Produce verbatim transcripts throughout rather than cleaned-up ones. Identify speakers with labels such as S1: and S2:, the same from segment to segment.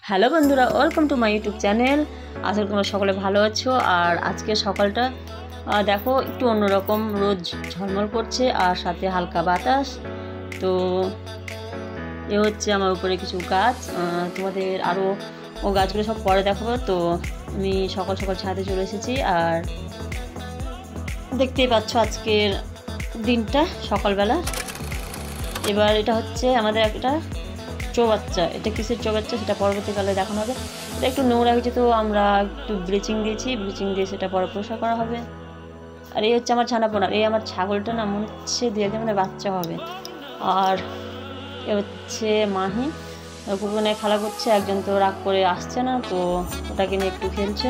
S1: Hello বন্ধুরা, welcome to my YouTube channel. আশা করি তোমরা সকলে ভালো আছো। আর আজকে সকালটা দেখো একটু অন্যরকম, রোদ ঝলমল করছে আর সাথে হালকা বাতাস। তো এ হচ্ছে আমার উপরে কিছু গাছ, তোমাদের আরও ও গাছগুলো সব পরে দেখাবো। তো আমি সকাল সকাল ছাদে চলে এসেছি আর দেখতেই পাচ্ছ আজকের দিনটা সকালবেলা। এবার এটা হচ্ছে আমাদের একটা চৌবাচ্চা। এটা কিসের চৌবাচ্চা সেটা পরবর্তীকালে দেখানো হবে। এটা একটু নোংরা হয়েছে, তো আমরা একটু ব্লিচিং দিয়েছি, ব্লিচিং দিয়ে সেটা পরে পরিষ্কার করা হবে। আর এই হচ্ছে আমার ছানাপোনা। এই আমার ছাগলটা না মনে হচ্ছে দু একদিন মানে বাচ্চা হবে। আর এ হচ্ছে মাহি, কুকুর নিয়ে খেলা করছে। একজন তো রাগ করে আসছে না, তো ওটাকে নিয়ে একটু খেলছে,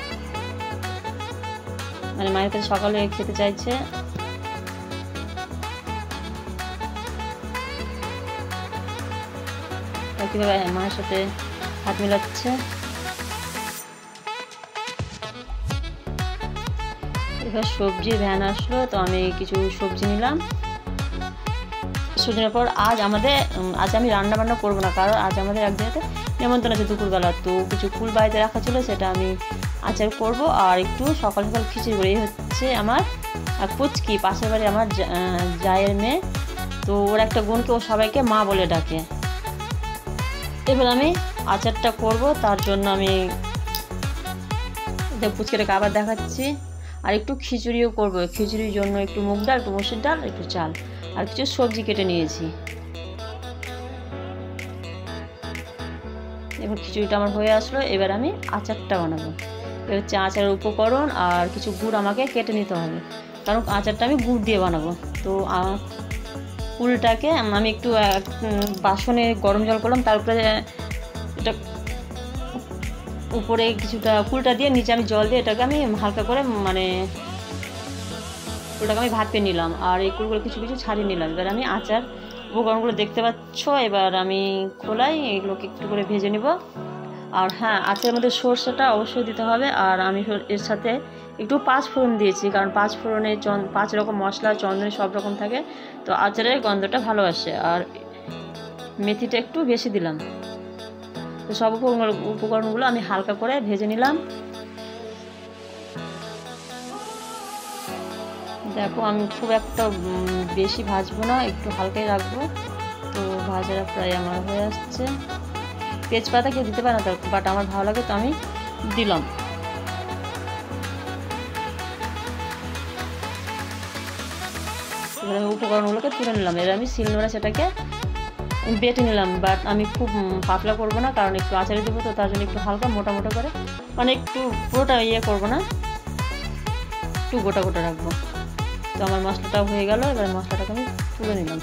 S1: মানে মায়ের কাছে সকালে খেতে চাইছে। কীভাবে মায়ের সাথে হাত মিলাচ্ছে। এবার সবজির ভ্যান আসলো, তো আমি কিছু সবজি নিলাম। সবজির পর আজ আমাদের আজ আমি রান্না বান্না করবো না, কারণ আজ আমাদের এক জায়গাতে নেমন্তন্ন আছে দুপুরবেলা। তো কিছু ফুল বাড়িতে রাখা ছিল, সেটা আমি আচার করব আর একটু সকাল সকাল খিচুড়ি করে। এই হচ্ছে আমার পুচকি, পাশের বাড়ি আমার জায়ের মেয়ে। তো ওর একটা বোনকে ও সবাইকে মা বলে ডাকে। এবার আমি আচারটা করব, তার জন্য আমি পুচকিটাকে আবার দেখাচ্ছি। আর একটু খিচুড়িও করব। খিচুড়ির জন্য একটু মুগ ডাল, একটু মসুর ডাল, একটু চাল আর কিছু সবজি কেটে নিয়েছি। এবার খিচুড়িটা আমার হয়ে আসলো। এবার আমি আচারটা বানাবো। এবার হচ্ছে আচারের উপকরণ আর কিছু গুড় আমাকে কেটে নিতে হবে, কারণ আচারটা আমি গুড় দিয়ে বানাবো। তো কুলটাকে আমি একটু বাসনে গরম জল করলাম, তার উপরে এটা উপরে কিছুটা কুলটা দিয়ে নিচে আমি জল দিয়ে এটাকে আমি হালকা করে মানে কুলটাকে আমি ভাপে নিলাম। আর এই কুলগুলো কিছু কিছু ছাড়িয়ে নিলাম। এবার আমি আচার উপকরণগুলো দেখতে পাচ্ছ। এবার আমি খোলাই এগুলোকে একটু করে ভেজে নিব। আর হ্যাঁ, আচারের মধ্যে সরষেটা অবশ্যই দিতে হবে। আর আমি এর সাথে একটু পাঁচ ফোড়ন দিয়েছি, কারণ পাঁচ ফোড়নে পাঁচ রকম মশলা, চন্দনে সব রকম থাকে, তো আচারের গন্ধটা ভালো আসে। আর মেথিটা একটু বেশি দিলাম। তো সব উপকরণগুলো আমি হালকা করে ভেজে নিলাম। দেখো আমি খুব একটা বেশি ভাজবো না, একটু হালকাই রাখবো। তো ভাজাটা প্রায় আমার হয়ে আসছে। তেজপাতা কেউ দিতে পারে না, বাট আমার ভালো লাগে, তো আমি দিলাম। এবার উপকরণগুলোকে তুলে নিলাম। এবার আমি শিলনোড়া সেটাকে বেটে নিলাম। বাট আমি খুব পাতলা করবো না, কারণ একটু আচারে দেবো, তো তার জন্য একটু হালকা মোটা মোটা করে, মানে একটু পুরোটা ইয়ে করবো না, একটু গোটা গোটা রাখবো। তো আমার মশলাটাও হয়ে গেল। এবার মশলাটাকে আমি তুলে নিলাম।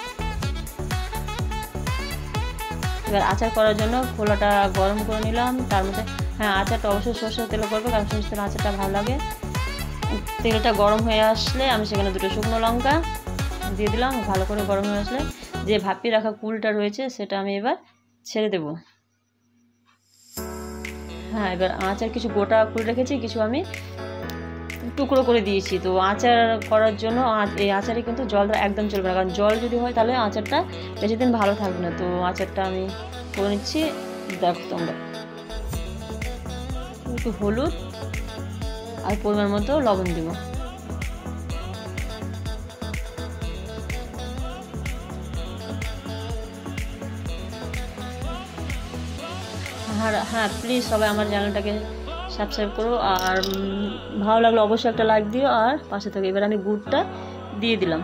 S1: এবার আচার করার জন্য খোলাটা গরম করে নিলাম। তার মধ্যে হ্যাঁ, আচারটা অবশ্যই সরষের তেলে করবো, কারণ সরষের তেলে আচারটা ভালো লাগে। তেলটা গরম হয়ে আসলে আমি সেখানে দুটো শুকনো লঙ্কা দিয়ে দিলাম। ভালো করে গরম হয়ে আসলে যে ভাপিয়ে রাখা কুলটা রয়েছে সেটা আমি এবার ছেড়ে দেব। হ্যাঁ, এবার আচার কিছু গোটা কুল রেখেছি, কিছু আমি টুকরো করে দিয়েছি। তো আচার করার জন্য এই আচারে কিন্তু জল একদম চলবে না, কারণ জল যদি হয় তাহলে আচারটা বেশি দিন ভালো থাকবে না। তো আচারটা আমি করে নিচ্ছি। দেখো তোমরা, একটু হলুদ আর পরিমাণ মতো লবণ দেব। আর হ্যাঁ, প্লিজ সবাই আমার চ্যানেলটাকে সাবস্ক্রাইব করো, আর ভালো লাগলে অবশ্যই একটা লাইক দিও আর পাশে থাকো। এবার আমি গুড়টা দিয়ে দিলাম।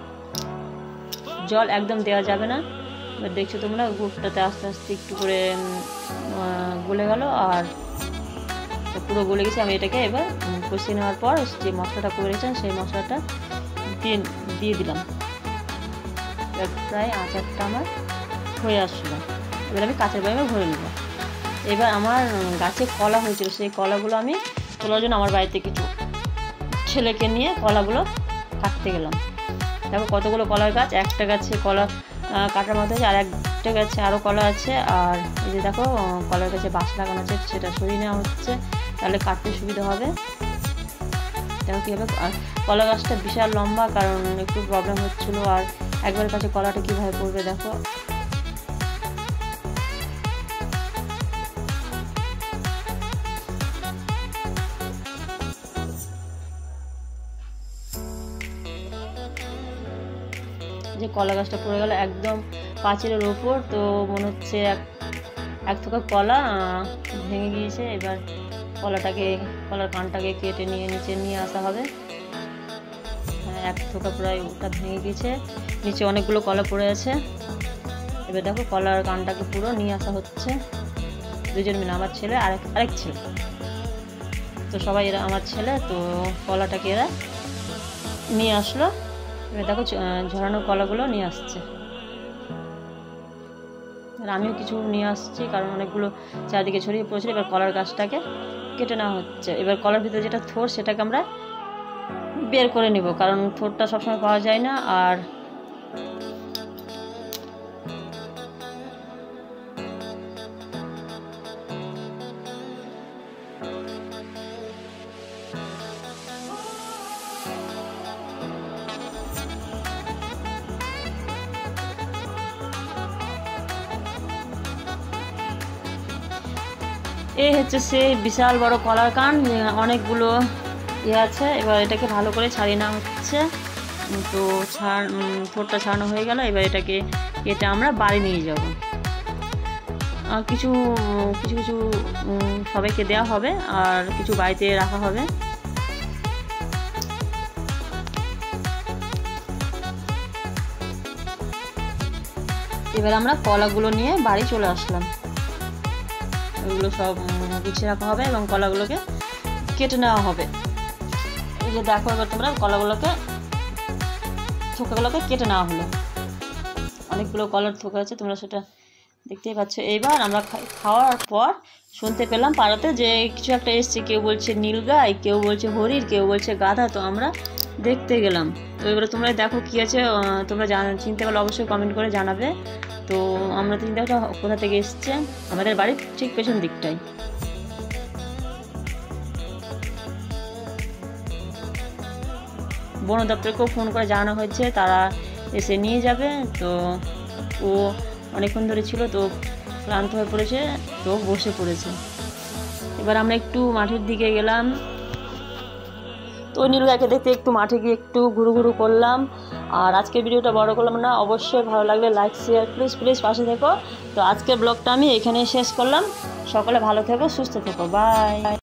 S1: জল একদম দেওয়া যাবে না। এবার দেখছো তোমরা গুড়টাতে আস্তে আস্তে একটু করে গলে গেল, আর পুরো গলে গেছে। আমি এটাকে এবার কষিয়ে নেওয়ার পর যে মশলাটা করে রেখেছেন সেই মশলাটা দিয়ে দিয়ে দিলাম। প্রায় আচারটা আমার হয়ে আসলো। এবার আমি কাঁচের বয়ামে ভরে নেব। এবার আমার গাছে কলা হয়েছিল, সেই কলাগুলো আমি তোলার জন্য আমার বাড়িতে কিছু ছেলেকে নিয়ে কলাগুলো কাটতে গেলাম। দেখো কতগুলো কলার গাছ, একটা গাছে কলা কাটার মতো আছে, আর একটা গাছে আরও কলা আছে। আর এই যে দেখো কলার গাছে বাঁশ লাগানো আছে, সেটা সরিয়ে নেওয়া হচ্ছে, তাহলে কাটতে সুবিধা হবে। দেখো কীভাবে কলা গাছটা বিশাল লম্বা, কারণ একটু প্রবলেম হচ্ছিলো। আর একবার কাছে কলাটা কীভাবে পড়বে দেখো। যে কলা গাছটা পড়ে গেল একদম পাঁচিলের ওপর, তো মনে হচ্ছে এক এক থোকা কলা ভেঙে গিয়েছে। এবার কলাটাকে কলার কানটাকে কেটে নিয়ে নিচে নিয়ে আসা হবে। হ্যাঁ, এক থোকা প্রায় ওটা ভেঙে গিয়েছে, নিচে অনেকগুলো কলা পড়ে আছে। এবার দেখো কলার কানটাকে পুরো নিয়ে আসা হচ্ছে দুজন মিলে, আমার ছেলে আর আরেক ছেলে। তো সবাই এরা আমার ছেলে, তো কলাটাকে এরা নিয়ে আসলো। এবার দেখো ঝরানো কলাগুলো নিয়ে আসছে, আর আমিও কিছু নিয়ে আসছি কারণ অনেকগুলো চারদিকে ছড়িয়ে পড়েছিল। এবার কলার গাছটাকে কেটে নেওয়া হচ্ছে। এবার কলার ভিতরে যেটা থোর সেটাকে আমরা বের করে নিব, কারণ থোরটা সবসময় পাওয়া যায় না। আর এই হচ্ছে সেই বিশাল বড় কলার কান, অনেকগুলো ইয়ে আছে। এবার এটাকে ভালো করে ছাড়িয়ে নেওয়া হচ্ছে। তো ছাড় থোরটা ছাড়ানো হয়ে গেল। এবার এটাকে কেটে আমরা বাড়ি নিয়ে যাব। কিছু কিছু কিছু সবাইকে দেওয়া হবে আর কিছু বাড়িতে রাখা হবে। এবার আমরা কলাগুলো নিয়ে বাড়ি চলে আসলাম। ওইগুলো সব গুছিয়ে রাখা হবে এবং কলাগুলোকে কেটে নেওয়া হবে। এই যে দেখো এবার তোমরা কলাগুলোকে থোকাগুলোকে কেটে নেওয়া হলো। অনেকগুলো কলার থোকা আছে, তোমরা সেটা দেখতেই পাচ্ছ। এইবার আমরা খাওয়ার পর শুনতে পেলাম পাড়াতে যে কিছু একটা এসছে, কেউ বলছে নীলগাই, কেউ বলছে হরিণ, কেউ বলছে গাধা। তো আমরা দেখতে গেলাম। তো এবারে তোমরা দেখো কি আছে, তোমরা চিনতে পারলে অবশ্যই কমেন্ট করে জানাবে। তো আমরা চিন্তা করছি কোথা থেকে এসছে, আমাদের বাড়ির ঠিক পেছন দিকটাই। বন দপ্তরকেও ফোন করে জানানো হয়েছে, তারা এসে নিয়ে যাবে। তো ও অনেকক্ষণ ধরে ছিল, তো ক্লান্ত হয়ে পড়েছে, তো বসে পড়েছে। এবার আমরা একটু মাঠের দিকে গেলাম। তো নীলগাইকে দেখতে একটু মাঠে গিয়ে একটু ঘুরু ঘুরু করলাম। আর আজকের ভিডিওটা বড় করলাম না, অবশ্যই ভালো লাগলে লাইক শেয়ার প্লিজ প্লিজ পাশে থেকো। তো আজকের ব্লগটা আমি এখানেই শেষ করলাম। সকলে ভালো থেকো, সুস্থ থেকো, বাই।